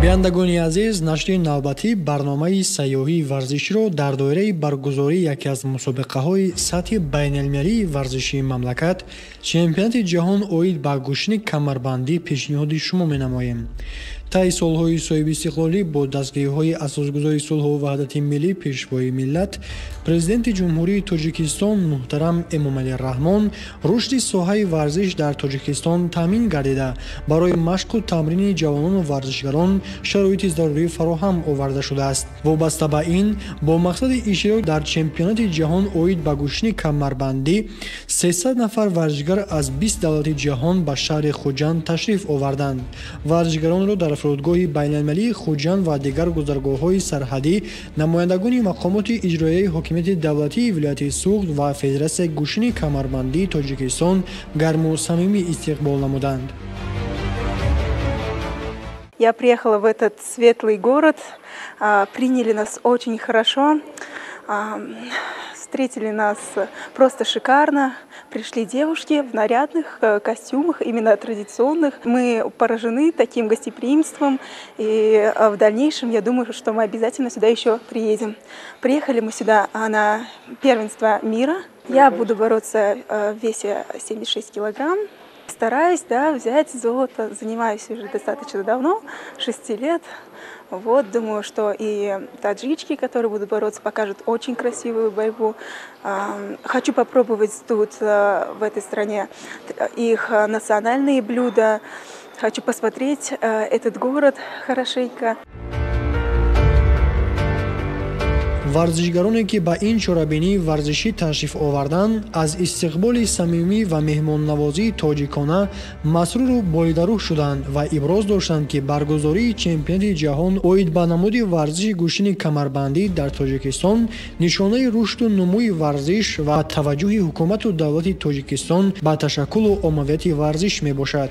бинандагони азиз, нашри навбатӣ барномаи сайёҳии варзиширо дар доираи баргузории яке аз мусобиқаҳои сатҳи байналмилалии варзишии мамлакат чемпионати ҷаҳон оид ба гӯшини камарбандӣ пешниҳоди шумо менамоем. таи солҳои соҳиби истиқлолӣ бо дастгириҳои асосгузори сулҳу ваҳдати миллӣ пешвои миллат, президенти ҷумҳурии Тоҷикистон муҳтарам Эмомалӣ Раҳмон рушди соҳаи варзиш дар Тоҷикистон таъмин гардида, барои машқу тамрини ҷавонону варзишгарон шароити зарурӣ фароҳам оварда шудааст. Вобаста ба ин, бо мақсади иштирок дар чемпионати ҷаҳон оид ба гӯшини камарбандӣ 300 нафар варзишгар аз 20 давлати ҷаҳон ба шаҳри Хуҷанд ташриф оварданд. Варзишгаронро дар фурудгоҳи байналмилалии Хуҷанд ва дигар гузаргоҳҳои сарҳадӣ намояндагони мақомоти иҷроияи ҳокимияти давлатии вилояти Суғд ва Федератсияи гӯшини камарбандии Тоҷикистон гарму самимӣ истиқбол намуданд. Я приехала в этот светлый город, приняли нас очень хорошо, встретили нас просто шикарно. Пришли девушки в нарядных костюмах, именно традиционных. Мы поражены таким гостеприимством, и в дальнейшем, я думаю, что мы обязательно сюда еще приедем. Приехали мы сюда на первенство мира. Я буду бороться в весе 76 килограмм. Стараюсь, взять золото. Занимаюсь уже достаточно давно, 6 лет. Вот, думаю, что и таджички, которые будут бороться, покажут очень красивую борьбу. Хочу попробовать тут, в этой стране, их национальные блюда. Хочу посмотреть этот город хорошенько. варзишгароне ки ба ин чорабинии варзишӣ ташриф оварданд, аз истиқболи самимӣ ва меҳмоннавозии тоҷикона масруру болидарӯҳ шуданд ва иброз доштанд, ки баргузории чемпионати ҷаҳон оид ба намуди варзиши гӯшини камарбандӣ дар Тоҷикистон нишонаи рушду нумӯи варзиш ва таваҷҷӯҳи ҳукумату давлати Тоҷикистон ба ташаккулу оммавияти варзиш мебошад.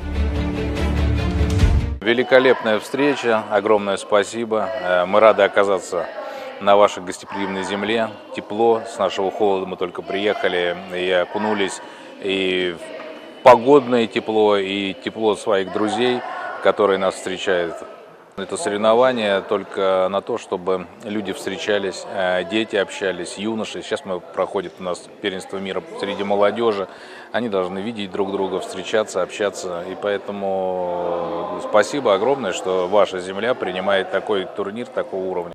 Великолепная встреча, огромное спасибо. Мы рады оказаться на вашей гостеприимной земле. Тепло, с нашего холода мы только приехали и окунулись и в погодное тепло, и тепло своих друзей, которые нас встречают. Это соревнование только на то, чтобы люди встречались, дети общались, юноши. Сейчас проходит у нас первенство мира среди молодежи. Они должны видеть друг друга, встречаться, общаться. И поэтому спасибо огромное, что ваша земля принимает такой турнир такого уровня.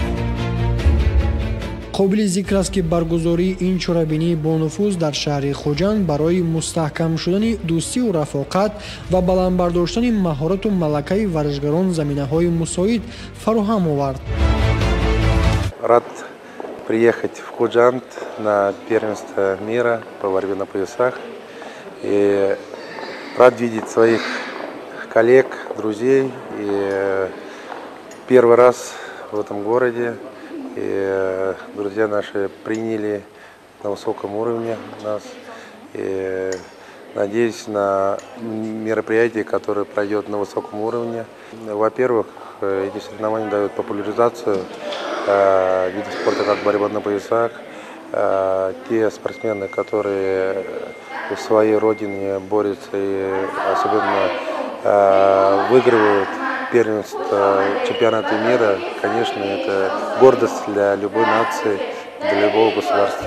қобили зикр аст, ки баргузории ин чорабинии бонуфуз дар шаҳри Хуҷанд барои мустаҳкам шудани дӯстиву рафоқат ва баландбардоштани маҳорату малакаи варзишгарон заминаҳои мусоид фароҳам овард. Рад приехать в Худжанд на первенство мира по борьбе на поясах. И рад видеть своих коллег, друзей. И первый раз в этом городе. И друзья наши приняли на высоком уровне нас. И надеюсь на мероприятие, которое пройдет на высоком уровне. Во-первых, эти соревнования дают популяризацию видов спорта, как борьба на поясах. Те спортсмены, которые в своей родине борются и особенно выигрывают первенство чемпионата мира, конечно, это гордость для любой нации, для любого государства.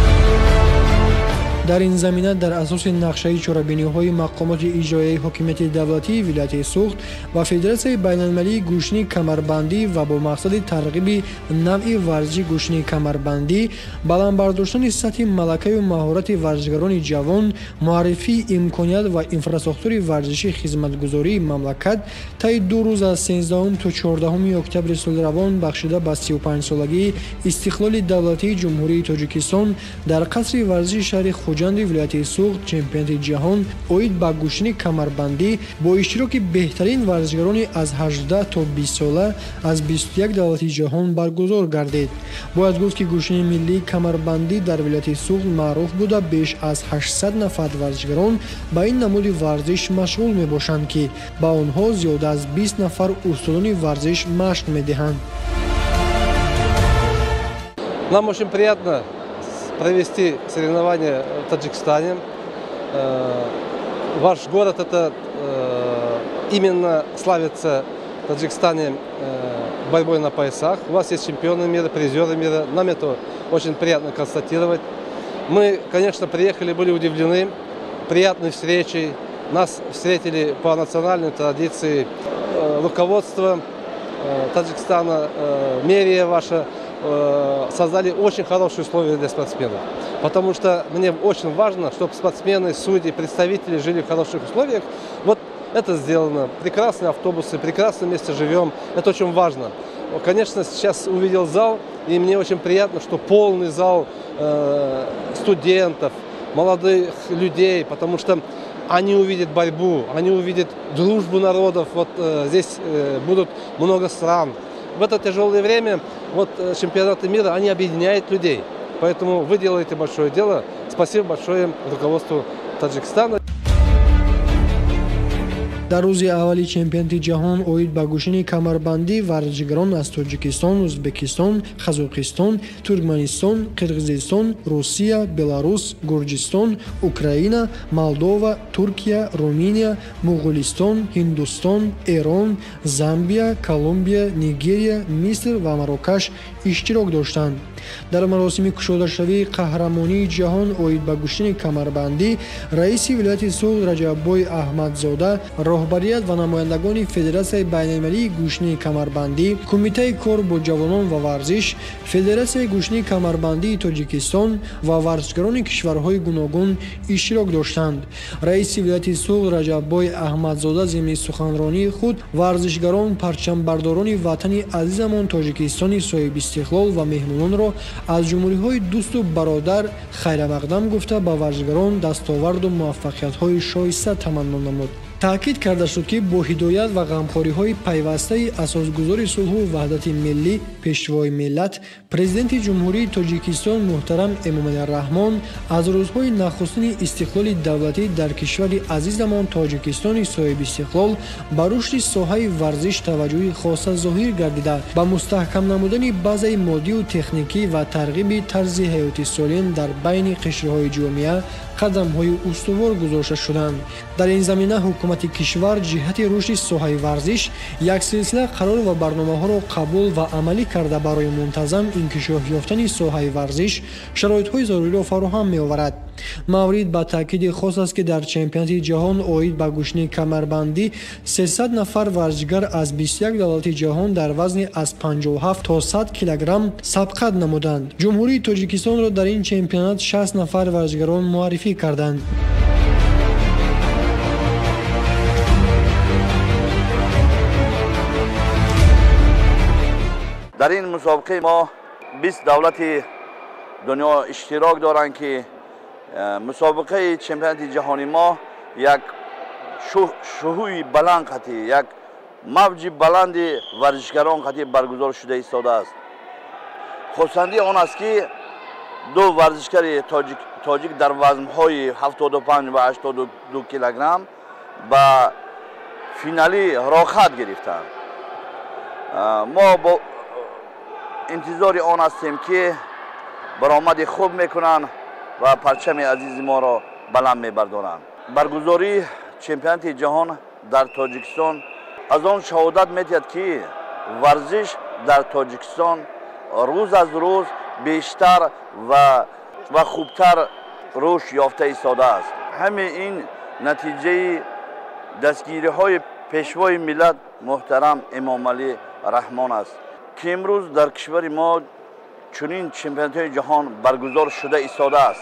дар ин замина дар асоси нақшаи чорабиниҳои мақомоти иҷроияи ҳокимияти давлатии вилояти Суғд ва Федератсияи байналмилалии гӯшини камарбандӣ ва бо мақсади тарғиби навъи варзиши гӯшини камарбандӣ, баландбардоштани сатҳи малакаю маҳорати варзишгарони ҷавон, муаррифии имконият ва инфраструктураи варзиши хизматгузории мамлакат таи 2 рӯз аз 13 то 14 октябри соли равон бахшида ба 35-солагии истиқлоли давлатии ҷумҳурии Тоҷикистон дар қасри варзиши шаҳри Хуҷанди вилояти Суғд чемпионати ҷаҳон оид ба гӯшини камарбандӣ бо иштироки беҳтарин варзишгарони аз 18 то 20 сола аз 21 давлати ҷаҳон баргузор гардид. Бояд гуфт, ки гӯшини миллии камарбандӣ дар вилояти Суғд маъруф буда беш аз 800 нафар варзишгарон ба ин намуди варзиш машғул мебошанд, ки ба онҳо зиёда аз 20 нафар устодони варзиш машқ медиҳанд. Нам очень приятно провести соревнования в Таджикистане. Ваш город именно славится в Таджикистане борьбой на поясах. У вас есть чемпионы мира, призеры мира. Нам это очень приятно констатировать. Мы, конечно, приехали, были удивлены приятной встречей. Нас встретили по национальной традиции руководство Таджикистана, мэрия ваша, создали очень хорошие условия для спортсменов. Потому что мне очень важно, чтобы спортсмены, судьи, представители жили в хороших условиях. Вот это сделано. Прекрасные автобусы, прекрасное месте живем. Это очень важно. Конечно, сейчас увидел зал, и мне очень приятно, что полный зал студентов, молодых людей, потому что они увидят борьбу, они увидят дружбу народов. Вот здесь будут много стран. В это тяжелое время вот чемпионаты мира, они объединяют людей. Поэтому вы делаете большое дело. Спасибо большое руководству Таджикистана. дар рӯзи аввали чемпионати ҷаҳон оид ба гӯшини камарбандӣ варзишгарон аз Тоҷикистон, Ӯзбекистон, Қазоқистон, Туркманистон, Қирғизистон, Русия, Беларус, Гурҷистон, Украина, Молдова, Туркия, Румыния, Муғулистон, Ҳиндустон, Эрон, Замбия, Колумбия, Нигерия, Миср ва Марокаш иштирок доштанд. дар маросими кушодашавии қаҳрамонии ҷаҳон оид ба гӯшини камарбандӣ раиси вилояти суғд Раҷаббой Аҳмадзода, роҳбарият ва намояндагони Федератсияи байналмилалии гӯшини камарбандӣ, Кумитаи кор бо ҷавонон ва варзиш, Федератсияи гӯшини камарбандии Тоҷикистон ва варзишгарони кишварҳои гуногун иштирок доштанд. Раиси вилояти суғд Раҷаббой Аҳмадзода зимни суханронии худ варзишгарон, парчамбардорони ватани азизамон Тоҷикистони соҳиби истиқлол ва меҳмононро аз ҷумҳуриҳои дӯсту бародар хайрамақдам гуфта ба варзишгарон дастоварду муваффақиятҳои шоиста таманно намуд. таъкид карда шуд ки бо ҳидоят ва ғамхориҳои пайвастаи асосгузори сулҳу ваҳдати миллӣ пешвои миллат президенти ҷумҳурии Тоҷикистон муҳтарам Эмомалираҳмон аз рӯзҳои нахустини истиқлоли давлатӣ дар кишвари азизамон Тоҷикистони соҳиби истиқлол ба рушди соҳаи варзиш таваҷҷӯҳи хоса зоҳир гардида ба мустаҳкам намудани базаи моддию техникӣ ва тарғиби тарзи ҳаёти солим дар байни қишрҳои ҷомеа қадамҳои устувор гузошта шуданд. дар ин замина ҳукумати кишвар ҷиҳати рушди соҳаи варзиш як силсила қарор ва барномаҳоро қабул ва амалӣ карда барои мунтазам инкишоф ёфтани соҳаи варзиш шароитҳои заруриро фароҳам меоварад. маврид ба таъкиди хос аст ки дар чемпионати ҷаҳон оид ба гӯшини камарбандӣ 300 нафар варзишгар аз 21 давлати ҷаҳон дар вазни аз 57 то 100 килограмм сабқат намуданд. ҷумҳурии Тоҷикистонро дар ин чемпионат 60 нафар варзишгарон муаррифӣ карданд. در این مسابقه ما 20 دولت دنیا اشتراک دارند که مسابقه چمپیونات جهانی ما یک شهوی بلند خطی، یک موج بلند ورزشگران خطی برگزار شده ایستاده است. خصوصی آن است که دو ورزشگر تاجیک در وزن‌های 75 و 82 کیلوگرم به فینالی راحت گرفتند. ما با انتظار آن هستیم که برآمد خوب میکنند و پرچم عزیز ما را بلند میبردارند. برگزاری چمپیونات جهان در تاجیکستان از آن شهادت میدهد که ورزش در تاجیکستان روز از روز بیشتر و خوبتر رشد یافته ایستاده است. همین این نتیجه دستگیری های پیشوای ملت محترم امامعلی رحمان است که امروز در کشور ما چنین چمپیونات جهان برگزار شده ایستاده است.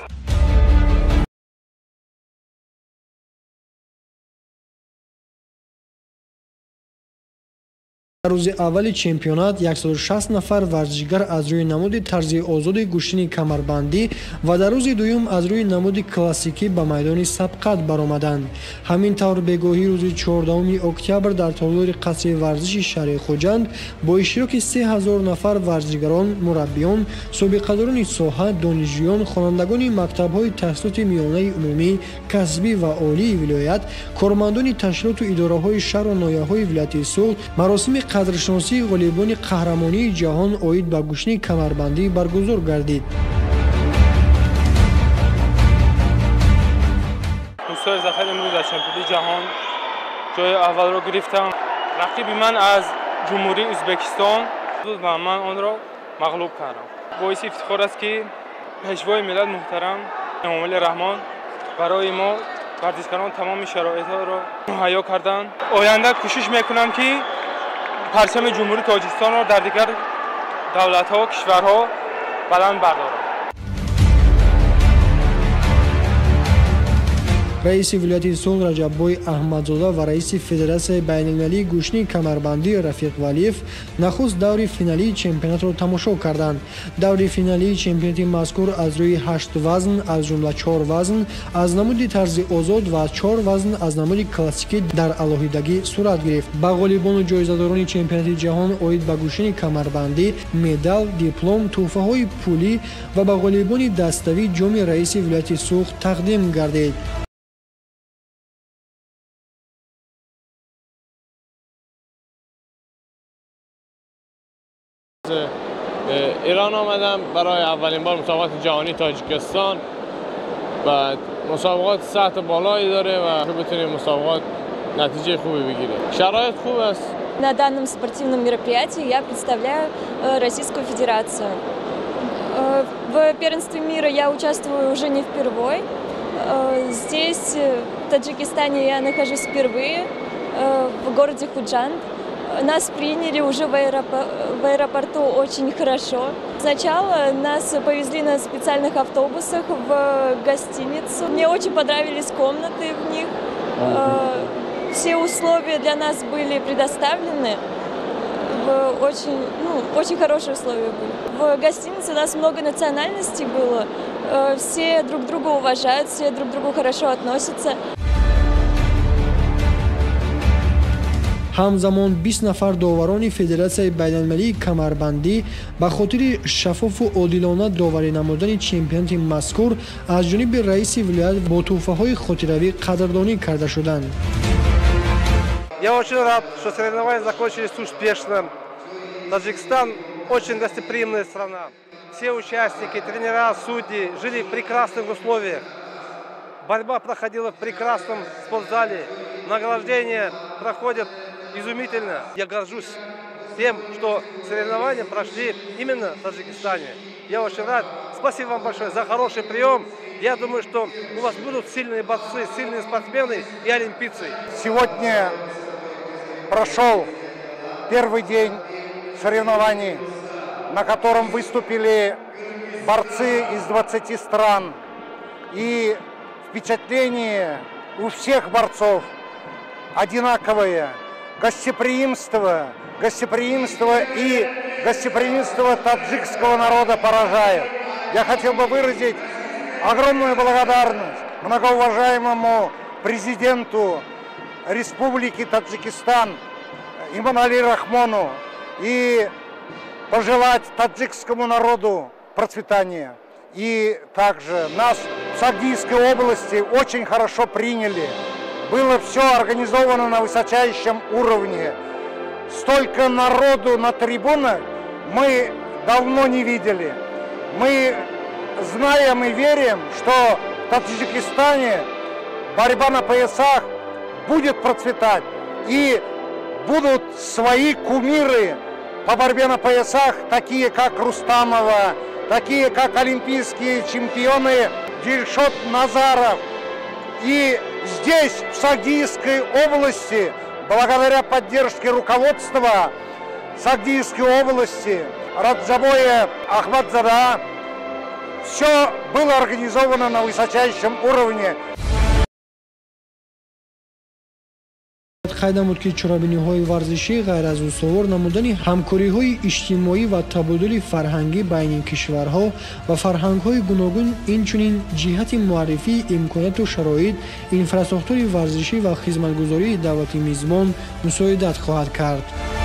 дар рӯзи аввали чемпионат 160 нафар варзишгар аз рӯи намуди тарзи озоди гӯшини камарбандӣ ва дар рӯзи дуюм аз рӯи намуди классикӣ ба майдони сабқат баромаданд. ҳамин тавр бегоҳии рӯзи 14 октябр дар толори қасри варзиши шаҳри Хуҷанд бо иштироки 3000 нафар варзишгарон, мураббиён, собиқадорони соҳа, донишҷӯён, хонандагони мактабҳои таҳсилоти миёнаи умумӣ, касбӣ ва олии вилоят, кормандони ташкилоту идораҳои шаҳру ноҳияҳои вилояти суғд маросими қадршиносии ғолибони қаҳрамонии ҷаҳон оид ба гӯшини камарбандӣ баргузор гардид. мусои зафар имрӯз дар чемпионати ҷаҳон ҷои аввалро гирифтам. рақиби ман аз جمهوری ازبکستان و من آن را مغلوب کردم. باعث افتخار است که پیشوای ملت محترم امام رحمان برای ما ورزشکاران تمام شرایط را مهیا کردند. آینده کوشش میکنم که پرچم جمهوری تاجیکستان را در دیگر دولت‌ها و کشورها بلند بردارم. رئیس ولایت صلح رجب‌بوی احمدزاده و رئیس فدراسیون بین‌المللی گوشنی کمربندی رفیق ولیف نخست دور فینالی چمپیونات را تماشا کردند. دور فینالی چمپیونات مذکور از روی 8 وزن از جمله 4 وزن از نمود طرز آزاد و 4 وزن از نمود کلاسیکی در علاهیدگی صورت گرفت. با غالبان و جایزه‌داران چمپیونات جهان اوید به گوشنی کمربندی مدال، دیپلم، تحفه‌های پولی و با غالبان دستاوی جام رئیس ولایت صلح تقدیم گردید. ایران آمدم برای اولین بار مسابقات جهانی تاجیکستان و مسابقات سطح بالایی داره و بتونیم مسابقات نتیجه خوبی بگیریم. شرایط خوب است. На данном спортивном мероприятии я представляю Российскую Федерацию. В первенстве мира я участвую уже не впервой. Здесь, в Таджикистане, я нахожусь впервые, в городе Худжанд. Нас приняли уже в аэропорту очень хорошо. Сначала нас повезли на специальных автобусах в гостиницу. Мне очень понравились комнаты в них. Все условия для нас были предоставлены. Очень хорошие условия были. В гостинице у нас много национальностей было. Все друг друга уважают, все друг к другу хорошо относятся. ҳамзамон 20 нафар доварони федератсияи байналмилалии камарбандӣ ба хотири шаффофу одилона доварӣ намудани чемпионати мазкур аз ҷониби раиси вилоят бо тӯҳфаҳои хотиравӣ қадрдонӣ карда шуданд. Я очень рад, что соревнования закончились успешно. Таджикистан очень гостеприимная страна. Все участники, тренера, судьи жили в прекрасных условиях. Борьба проходила в прекрасном спортзале. Награждения проходят изумительно. Я горжусь тем, что соревнования прошли именно в Таджикистане. Я очень рад. Спасибо вам большое за хороший прием. Я думаю, что у вас будут сильные борцы, сильные спортсмены и олимпийцы. Сегодня прошел первый день соревнований, на котором выступили борцы из 20 стран. И впечатление у всех борцов одинаковое. Гостеприимство и гостеприимство таджикского народа поражает. Я хотел бы выразить огромную благодарность многоуважаемому президенту Республики Таджикистан Эмомали Рахмону и пожелать таджикскому народу процветания. И также нас в Сагдийской области очень хорошо приняли. Было все организовано на высочайшем уровне. Столько народу на трибунах мы давно не видели. Мы знаем и верим, что в Таджикистане борьба на поясах будет процветать. И будут свои кумиры по борьбе на поясах, такие как Рустамова, такие как олимпийские чемпионы Дильшот Назаров. И здесь, в Сагдийской области, благодаря поддержке руководства Сагдийской области, Раджабоя Ахмадзада, все было организовано на высочайшем уровне. қайд намуд ки чорабиниҳои варзишӣ ғайр аз устувор намудани ҳамкориҳои иҷтимоӣ ва табодули фарҳангӣ байни кишварҳо ва фарҳангҳои гуногун инчунин ҷиҳати муаррифии имконияту шароит инфраструктураи варзишӣ ва хизматгузории давлати мизбон мусоидат хоҳад кард.